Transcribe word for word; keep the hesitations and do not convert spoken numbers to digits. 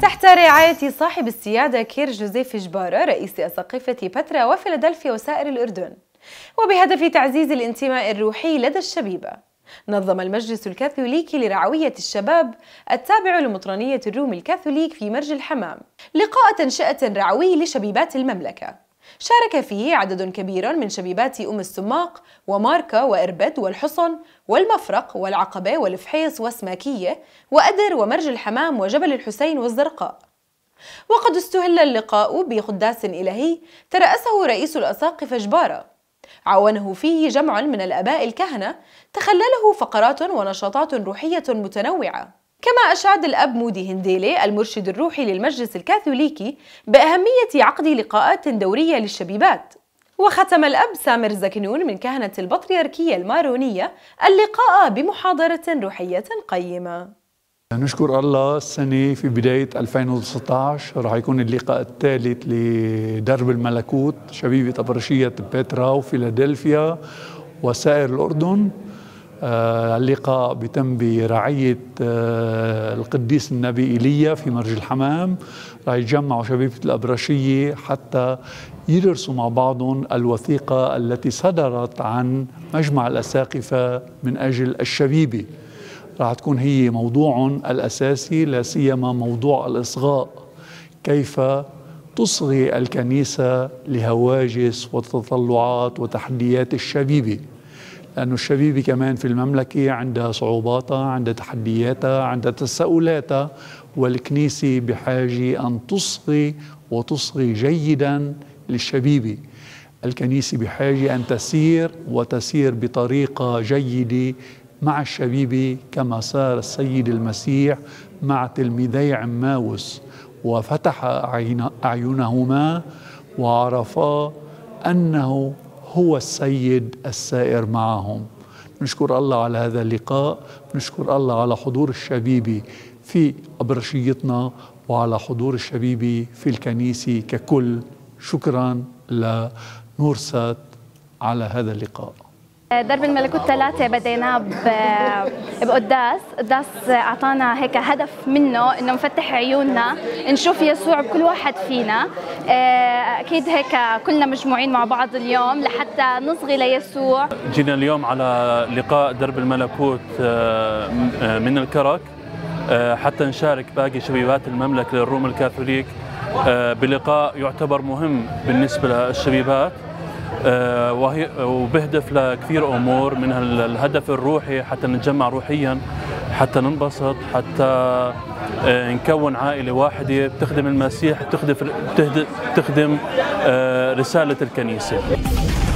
تحت رعاية صاحب السيادة كير جوزيف جبارة رئيس أساقفة بترا وفيلادلفيا وسائر الأردن، وبهدف تعزيز الانتماء الروحي لدى الشبيبة، نظم المجلس الكاثوليكي لرعوية الشباب التابع لمطرانية الروم الكاثوليك في مرج الحمام لقاء تنشئة رعوي لشبيبات المملكة، شارك فيه عدد كبير من شبيبات أم السماق وماركا وإربد والحصن والمفرق والعقبة والفحيص وسماكية وأدر ومرج الحمام وجبل الحسين والزرقاء. وقد استهل اللقاء بقداس إلهي ترأسه رئيس الأساقفة جبارة، عاونه فيه جمع من الآباء الكهنة تخلله فقرات ونشاطات روحية متنوعة. كما أشاد الأب مودي هنديلي المرشد الروحي للمجلس الكاثوليكي بأهمية عقد لقاءات دورية للشبيبات. وختم الأب سامر زكنون من كهنة البطريركية المارونية اللقاء بمحاضرة روحية قيمة. نشكر الله، السنة في بداية ألفين وتسعة عشر راح يكون اللقاء الثالث لدرب الملكوت شبيبة أبرشية بترا وفيلادلفيا وسائر الأردن. آه اللقاء بيتم برعاية آه القديس النبي إيليا في مرج الحمام. راح يتجمعوا شبيبة الأبرشية حتى يدرسوا مع بعضهم الوثيقة التي صدرت عن مجمع الأساقفة من أجل الشبيبة. راح تكون هي موضوع الأساسي، لا سيما موضوع الإصغاء، كيف تصغي الكنيسة لهواجس وتطلعات وتحديات الشبيبة، لأن الشبيبة كمان في المملكة عندها صعوباتها، عندها تحدياتها، عندها تساؤلاتها، والكنيسة بحاجة أن تصغي وتصغي جيدا للشبيبة. الكنيسة بحاجة أن تسير وتسير بطريقة جيدة مع الشبيبة كما سار السيد المسيح مع تلميذي عماوس، وفتح أعينهما وعرفا أنه هو السيد السائر معهم. نشكر الله على هذا اللقاء، نشكر الله على حضور الشبيبة في أبرشيتنا وعلى حضور الشبيبة في الكنيسة ككل. شكرا لنورسات على هذا اللقاء. درب الملكوت ثلاثة بديناه بقداس، قداس أعطانا هيك هدف منه إنه نفتح عيوننا نشوف يسوع بكل واحد فينا. أكيد هيك كلنا مجموعين مع بعض اليوم لحتى نصغي ليسوع. جينا اليوم على لقاء درب الملكوت من الكرك حتى نشارك باقي شبيبات المملكة للروم الكاثوليك بلقاء يعتبر مهم بالنسبة للشبيبات، وهي وبهدف لكثير امور، منها الهدف الروحي حتى نتجمع روحيا، حتى ننبسط، حتى نكون عائله واحده بتخدم المسيح، بتخدم بتخدم رساله الكنيسه.